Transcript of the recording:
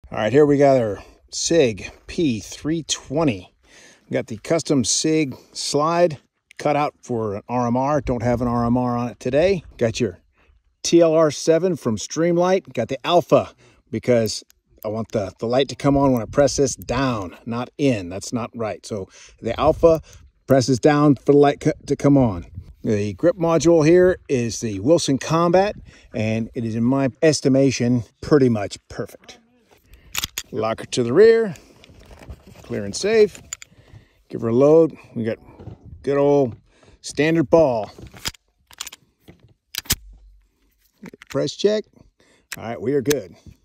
All right, here we got our SIG P320. We got the custom SIG slide cut out for an RMR. Don't have an RMR on it today. Got your TLR7 from Streamlight. Got the Alpha because I want the light to come on when I press this down, not in. That's not right. So the Alpha presses down for the light to come on. The grip module here is the Wilson Combat, and it is, in my estimation, pretty much perfect. Lock her to the rear, clear and safe. Give her a load. We got good old standard ball. Press check. All right, we are good.